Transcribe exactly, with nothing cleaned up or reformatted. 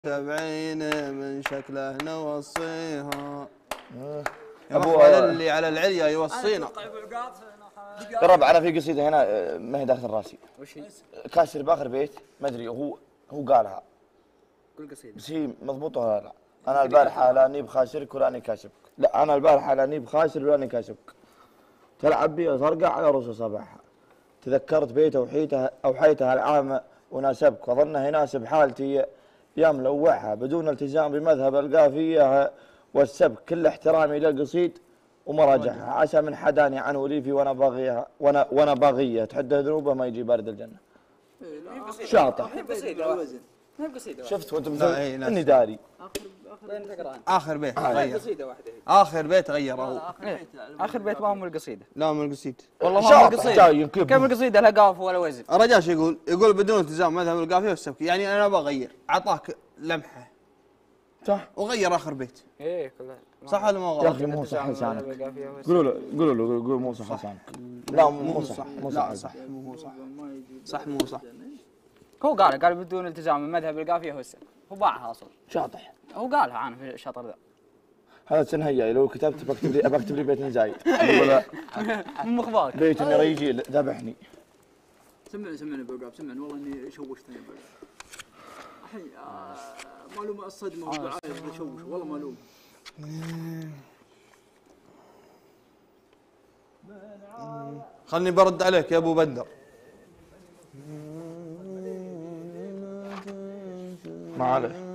سبعين من شكله نوصيها. ابو اللي على العليا يوصينا. الربع انا في قصيده هنا ما هي داخل راسي. وش هي؟ كاسر باخر بيت ما ادري هو هو قالها. كل قصيده بس هي مضبوطه ولا لا؟ انا البارحه لاني بخاسرك ولاني كاسبك. لا انا البارحه لاني بخاسر ولاني كاسبك. تلعب بي ترقع على رؤوس صباحها. تذكرت بيت اوحيتها اوحيتها العام وناسبك وظنه يناسب حالتي يا ملوعها بدون التزام بمذهب القافيه والسبك. كل احترامي للقصيد ومراجعها عسى من حداني عن وليفي وانا باغيها وانا وانا باغيه تحدى ذنوبه ما يجي بارد الجنه. شاطح. شفت وانت مثل اني داري. اخر بيت غير. قصيده واحده اخر بيت غيره. اخر بيت ما هو من القصيده. لا من القصيد. والله ما هو القصيده. كم القصيده لا قاف ولا وزن. الرجال شو يقول؟ يقول بدون التزام مذهب القافيه والسبك، يعني انا بغير، اعطاك لمحه. صح. وغير اخر بيت. ايه كله. صح ولا ما غلط؟ يا اخي مو صح لسانك. قولوا له قولوا له قولوا مو صح لسانك. لا مو صح مو صح. لا صح مو صح. صح مو صح. هو قال قال بدون التزام من مذهب القافيه والسبك. هو باعها اصلا. شاطح. هو قالها انا في الشطر ذا. هذا سنهيا لو كتبت بكتب لي بكتب لي بيت زايد. ولا مو مخبارك. بيت يجي ذبحني. سمعني سمعني ابو عقاب سمعني والله اني شوشتني ابو عقاب. الحين معلومه الصدمه والدعايه شوش والله معلومه. خلني برد عليك يا ابو بندر. ما عليه.